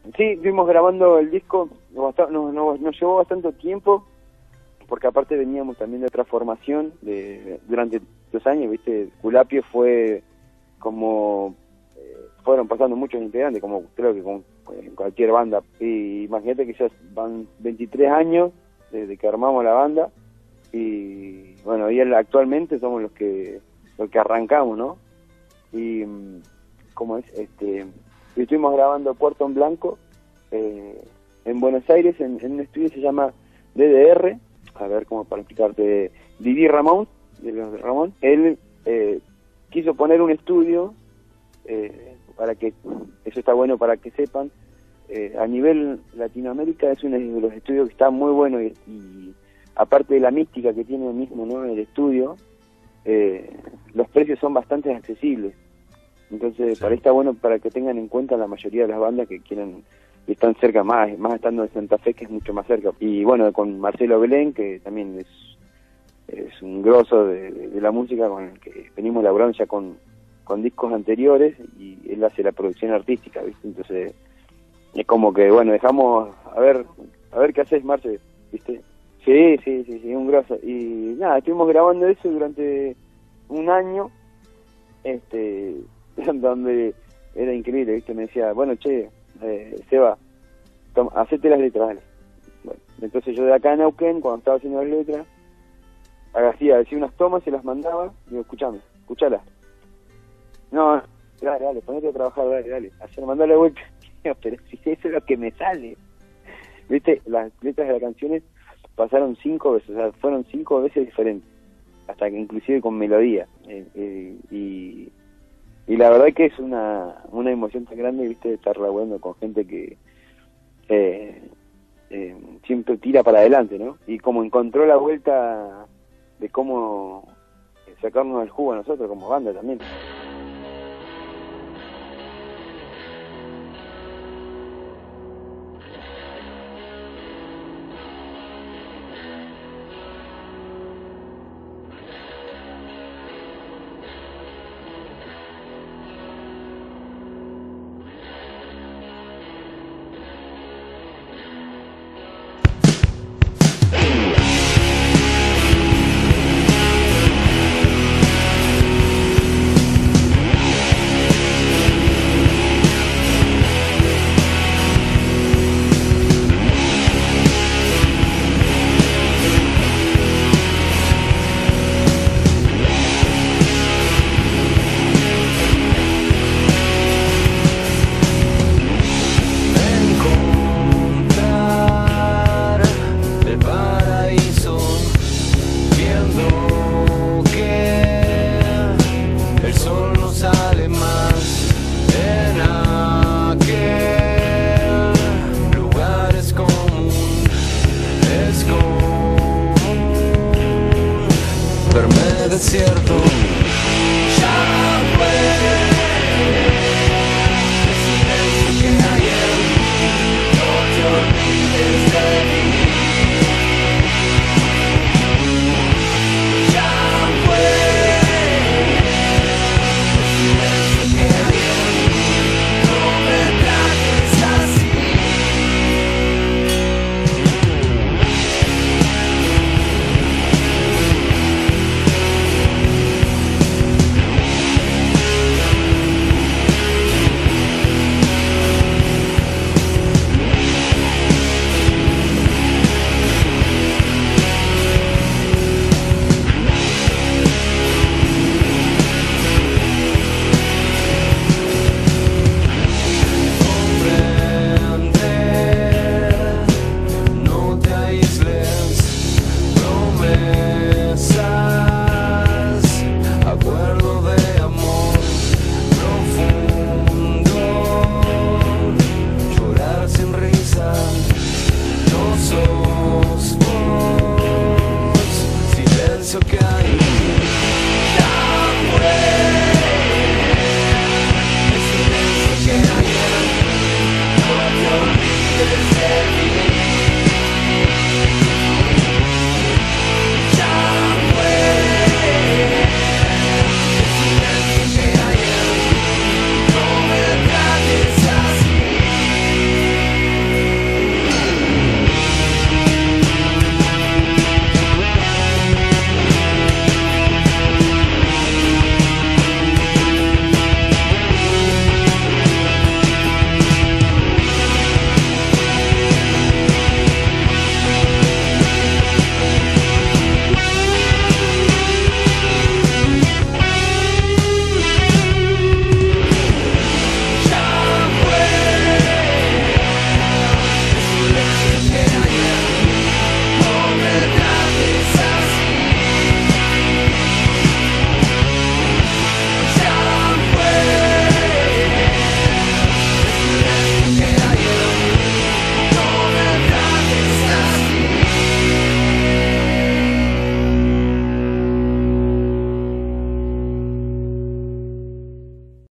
Sí, estuvimos grabando el disco, nos llevó bastante tiempo, porque aparte veníamos también de otra formación durante 2 años, ¿viste? Culapio fue como... fueron pasando muchos integrantes, como creo que con cualquier banda. Y imagínate que ya van 23 años desde que armamos la banda, y bueno, y actualmente somos los que arrancamos, ¿no? Y ¿cómo es? Y estuvimos grabando Puerto en Blanco en Buenos Aires, en un estudio que se llama DDR, a ver cómo para explicarte, Didi Ramón, de los de Ramón. Él quiso poner un estudio, para que, eso está bueno para que sepan, a nivel Latinoamérica es uno de los estudios que está muy bueno, y aparte de la mística que tiene el mismo, ¿no?, el estudio, los precios son bastante accesibles. Entonces, sí, para ahí está bueno para que tengan en cuenta la mayoría de las bandas que quieran, que están cerca, más estando en Santa Fe, que es mucho más cerca. Y bueno, con Marcelo Belén, que también es un grosso de la música, con el que venimos laburando ya con discos anteriores, y él hace la producción artística, ¿viste? Entonces, es como que, bueno, dejamos, a ver qué haces, Marce, ¿viste? Sí, un grosso. Y nada, estuvimos grabando eso durante 1 año, donde era increíble, ¿viste? Me decía, bueno, che, Seba, hacete las letras, dale. Bueno, entonces yo de acá en Neuquén, cuando estaba haciendo las letras, decía unas tomas, se las mandaba, digo, escuchala. No, dale, ponete a trabajar, dale. Ayer mandó la vuelta, pero si eso es lo que me sale. ¿Viste? Las letras de las canciones pasaron 5 veces, o sea, fueron 5 veces diferentes, hasta que inclusive con melodía. Y la verdad que es una emoción tan grande, ¿viste?, de estar laburando con gente que siempre tira para adelante, ¿no? Y como encontró la vuelta de cómo sacarnos el jugo a nosotros como banda también. Desierto.